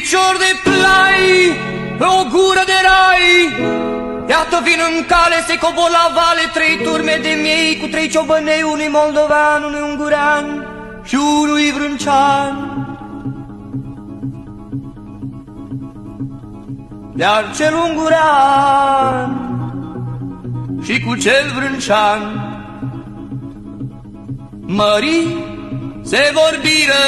Picior de plai, pe o gură de rai, iată vin în cale, se cobor la vale 3 turme de miei, cu 3 ciobănei, unui moldovean, unui ungurean și unui vrâncean. Iar cel ungurean și cu cel vrâncean mării se vorbiră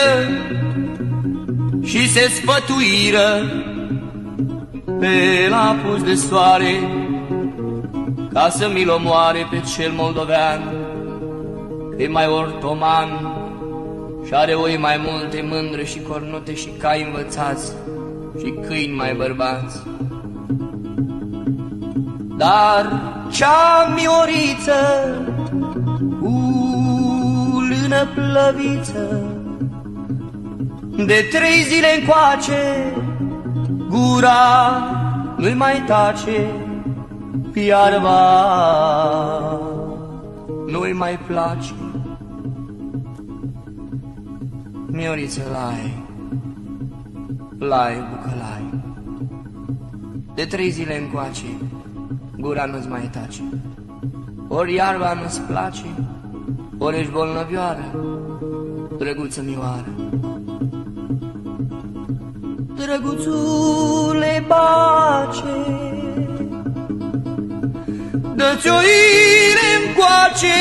și se sfătuiră pe l'apus de soare, ca să mi-l omoare pe cel moldovean, că e mai ortoman și are oi mai multe, mândre și cornute și cai învățați și câini mai bărbați. Dar cea mioriță cu lână plăviță, de 3 zile încoace gura nu-i mai tace, iarba nu-i mai place. Mioriță, lai, lai, bucălai, de 3 zile încoace gura nu-ți mai tace. Ori iarba nu-ți place, ori ești bolnăvioară, drăguță mioară. Drăguțule Bace, dă-ți o ire-ncoace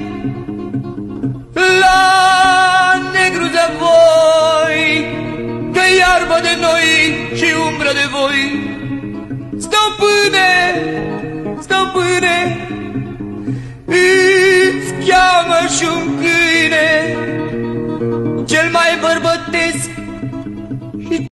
la negru de voi, că iarbă de noi și umbră de voi. Stăpâne, stăpâne, îți cheamă și un